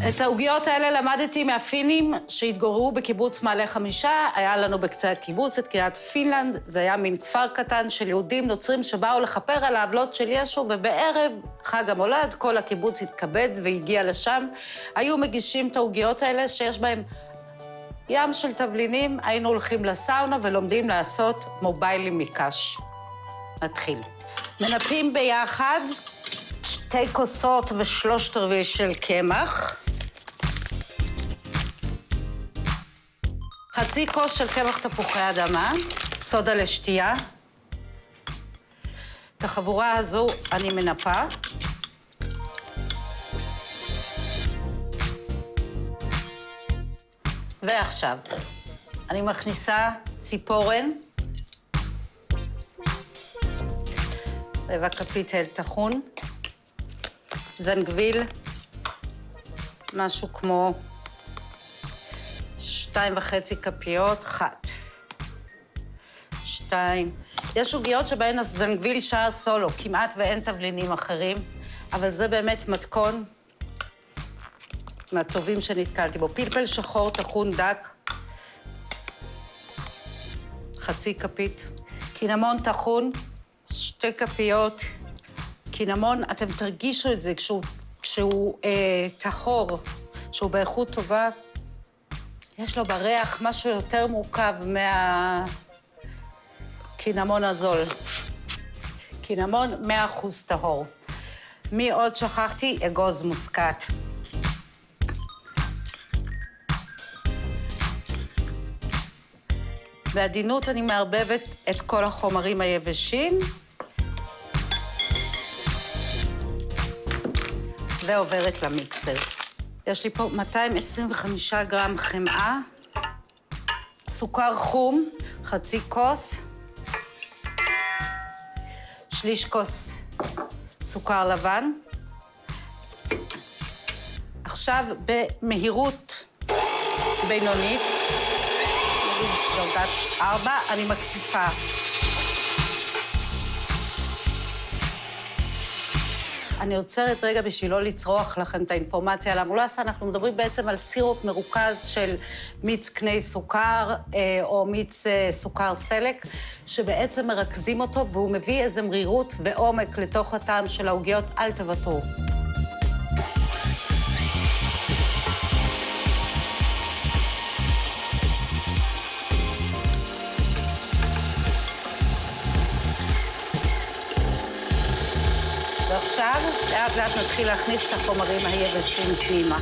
את העוגיות האלה למדתי מהפינים שהתגוררו בקיבוץ מעלה חמישה. היה לנו בקצה הקיבוץ את קריית פינלנד. זה היה מין כפר קטן של יהודים נוצרים שבאו לכפר על העוולות של ישו, ובערב חג המולד כל הקיבוץ התכבד והגיע לשם. היו מגישים את העוגיות האלה שיש בהם ים של תבלינים. היינו הולכים לסאונה ולומדים לעשות מוביילים מקש. נתחיל. מנפים ביחד 2 כוסות ו3/4 של קמח. חצי כוס של קמח תפוחי אדמה, סודה לשתייה. את החבורה הזו אני מנפה. ועכשיו, אני מכניסה ציפורן, רבע כפית הל טחון, זנגביל, משהו כמו 2.5 כפיות, 1, 2. יש עוגיות שבהן הזנגביל שער סולו, כמעט ואין תבלינים אחרים, אבל זה באמת מתכון מהטובים שנתקלתי בו. פלפל שחור טחון דק, 0.5 כפית. קינמון טחון, 2 כפיות. קינמון, אתם תרגישו את זה כשהוא טהור, שהוא באיכות טובה. יש לו בריח משהו יותר מורכב מהקינמון הזול. קינמון 100% טהור. מי עוד שכחתי? אגוז מוסקת. בעדינות אני מערבבת את כל החומרים היבשים. ועוברת למיקסר. יש לי פה 225 גרם חמאה, סוכר חום, 0.5 כוס, 1/3 כוס סוכר לבן. עכשיו במהירות בינונית, דרגת 4, אני מקציפה. אני עוצרת רגע בשביל לא לצרוח לכם את האינפורמציה על המולאסה. אנחנו מדברים בעצם על סירופ מרוכז של מיץ קני סוכר או מיץ סוכר סלק, שבעצם מרכזים אותו והוא מביא איזו מרירות ועומק לתוך הטעם של העוגיות. אל תוותרו. ועכשיו, לאט לאט נתחיל להכניס את החומרים היבשים פנימה.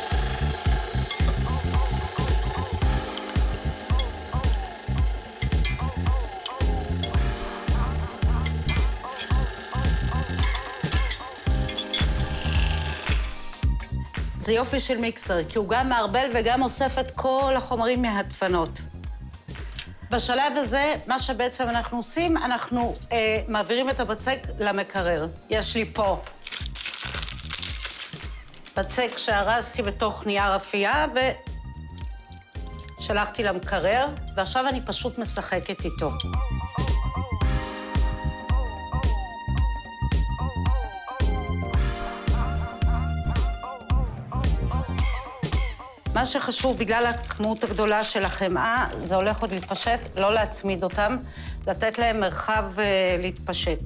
זה יופי של מיקסר, כי הוא גם מערבל וגם אוסף את כל החומרים מהדפנות. בשלב הזה, מה שבעצם אנחנו עושים, אנחנו מעבירים את הבצק למקרר. יש לי פה בצק שארזתי בתוך נייר אפייה ושלחתי למקרר, ועכשיו אני פשוט משחקת איתו. מה שחשוב, בגלל הכמות הגדולה של החמאה, זה הולך עוד להתפשט, לא להצמיד אותם, לתת להם מרחב להתפשט.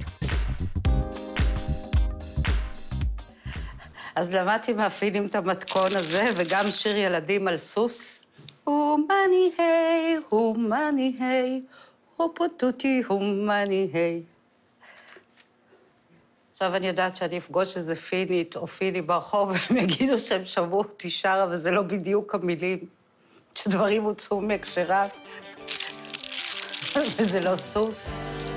אז למדתי מהפינים את המתכון הזה, וגם שיר ילדים על סוס. הומני היי, הומני היי, הופוטוטי הומני היי. עכשיו אני יודעת שאני אפגוש איזה פינית או פיני ברחוב, והם יגידו שהם שמעו אותי שרה, וזה לא בדיוק המילים, שדברים הוצאו מהקשרה, וזה לא סוס.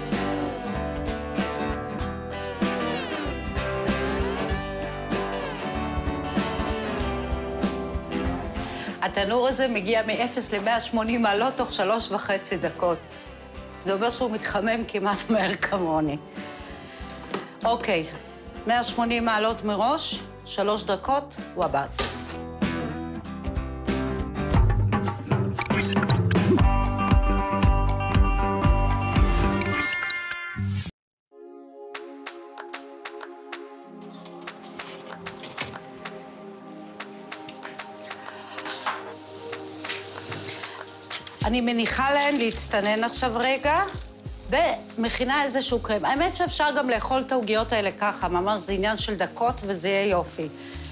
התנור הזה מגיע מ-0 ל-180 מעלות תוך 3.5 דקות. זה אומר שהוא מתחמם כמעט מהר כמוני. אוקיי, 180 מעלות מראש, 3 דקות, וואבס. אני מניחה להן להצטנן עכשיו רגע, ומכינה איזשהו קרם. האמת שאפשר גם לאכול את העוגיות האלה ככה, ממש זה עניין של דקות וזה יהיה יופי.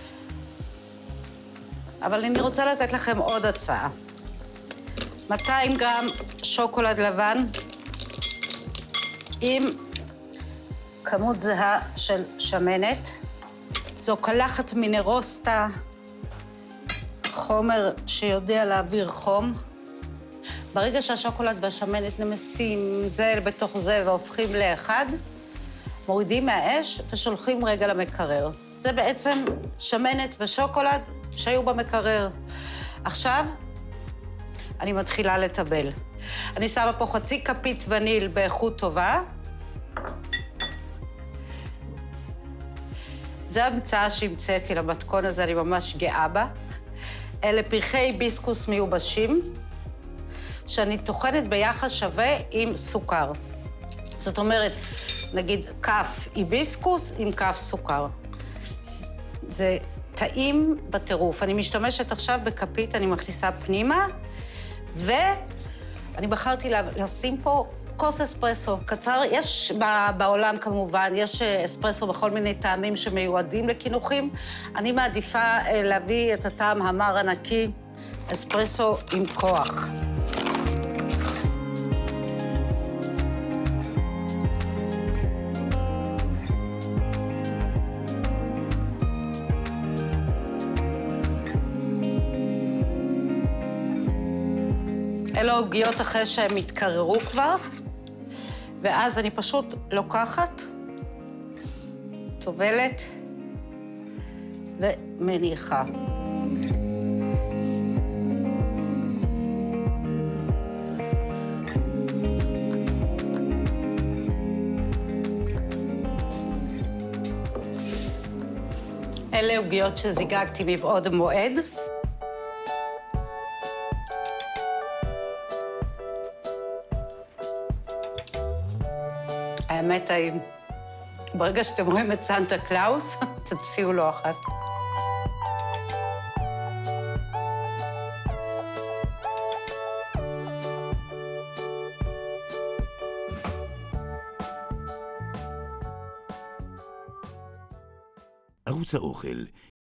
אבל אני רוצה לתת לכם עוד הצעה. 200 גרם שוקולד לבן עם כמות זהה של שמנת. זו קלחת מינרוסטה, חומר שיודע להעביר חום. ברגע שהשוקולד והשמנת נמסים זה בתוך זה והופכים לאחד, מורידים מהאש ושולחים רגע למקרר. זה בעצם שמנת ושוקולד שהיו במקרר. עכשיו אני מתחילה לטבל. אני שמה פה חצי כפית וניל באיכות טובה. זו המצאה שהמצאתי למתכון הזה, אני ממש גאה בה. אלה פרחי היביסקוס מיובשים, שאני טוחנת ביחס שווה עם סוכר. זאת אומרת, נגיד כף היביסקוס עם כף סוכר. זה טעים בטירוף. אני משתמשת עכשיו בכפית, אני מכניסה פנימה, ואני בחרתי לשים פה כוס אספרסו קצר. יש בעולם כמובן, יש אספרסו בכל מיני טעמים שמיועדים לקינוחים. אני מעדיפה להביא את הטעם המר הנקי, אספרסו עם כוח. אלו עוגיות אחרי שהן התקררו כבר, ואז אני פשוט לוקחת, טובלת ומניחה. אלה עוגיות שזיגגתי מבעוד מועד. האמת, טעים. ברגע שאתם רואים את סנטה קלאוס, תציעו לו אחת. ערוץ האוכל